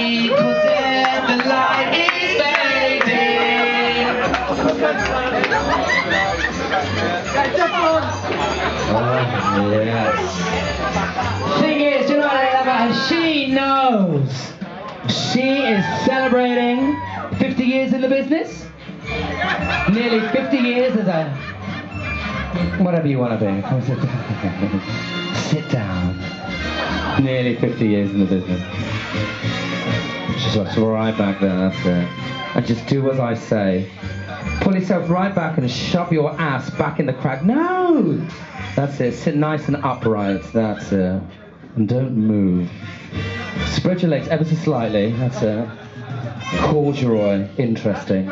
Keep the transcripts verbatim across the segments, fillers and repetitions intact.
Cause then the light is fading. Oh, yes. Thing is, you know what I love about her? She knows. She is celebrating fifty years in the business. Nearly fifty years as a... whatever you want to be. Come sit down. Sit down. Nearly fifty years in the business. Just watch right back there, that's it. And just do as I say. Pull yourself right back and shove your ass back in the crack. No! That's it. Sit nice and upright. That's it. And don't move. Spread your legs ever so slightly. That's it. Corduroy. Interesting.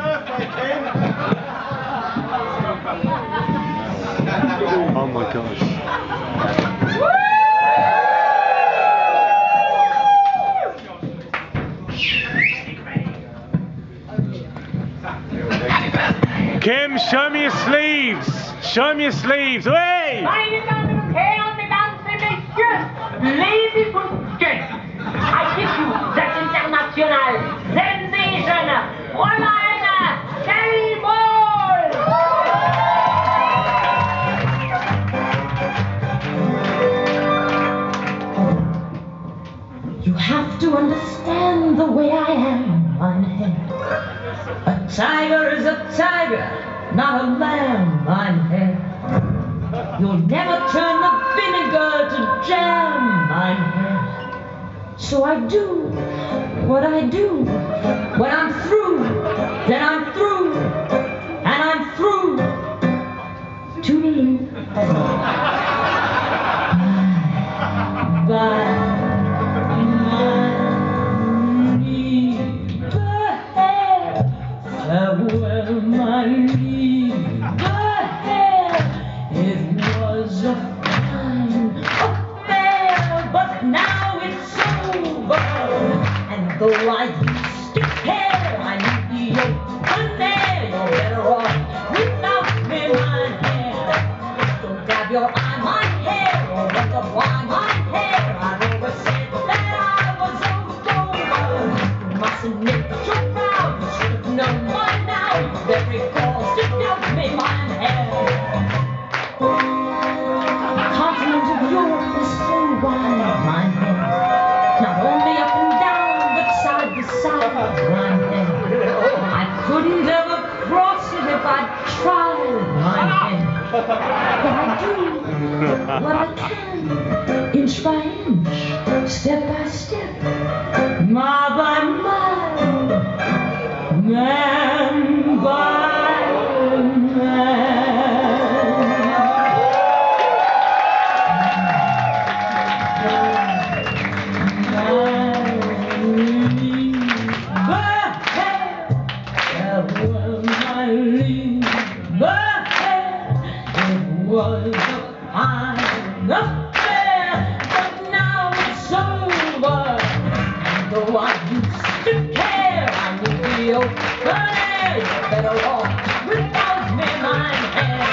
Oh my gosh. Kim, show me your sleeves! Show me your sleeves! Hey! Meine Damen und Herren, Mesdames et Messieurs, ladies and gentlemen, I give you that international sensation, Fräulein Sherry Ball! You have to understand the way I am, mein Herr. A tiger is a tiger, not a lamb, mein Herr. You'll never turn the vinegar to jam, mein Herr. So I do what I do. When I'm through, then I'm through, and I'm through. Toodaloo. Bye. Bye. Farewell, my liebe Herr. It was a fine affair, but now it's over. And though I used to care, I need the open air. You're better off without me, my hair. Don't grab your eye, my hair, or wonder why my hair. I always said that I was over. You mustn't make your proud. You should have known by now. Every cause to doubt me, my hair. The continent of Europe is so wide, my hair. Not only up and down, but side to side, my hair. I couldn't ever cross it if I tried, my hair. But I do what I can, inch by inch, step by step, mile by mile, man by man. It was a fine affair, but now it's over. And though I used to care, I need the open air. You're better off without me, my hair.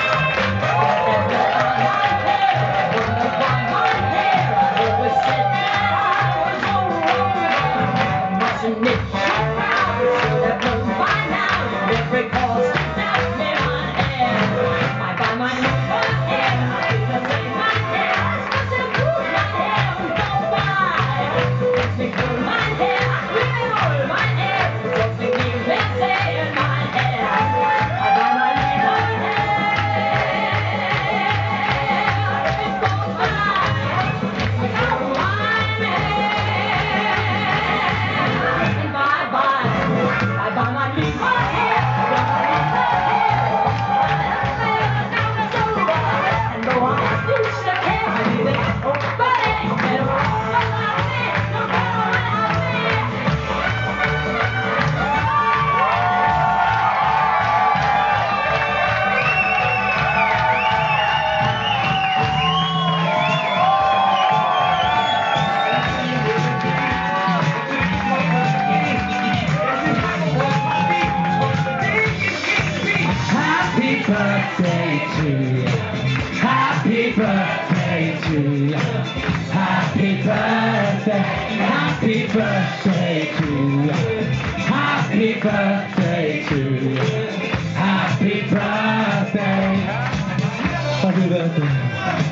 My hair, wonder why my hair. I always said that I was over. Mustn't make you proud. You should have known by now. Every cause to doubt me, my hair. My by my my hair. I feel the same, my hair. I must move my hair. Don't buy. Makes me pull my hair. Really roll my hair. Don't make me messy in my hair. I buy my my hair. It goes by. I got my hair. And by you. Happy birthday to you. Happy birthday. Happy birthday.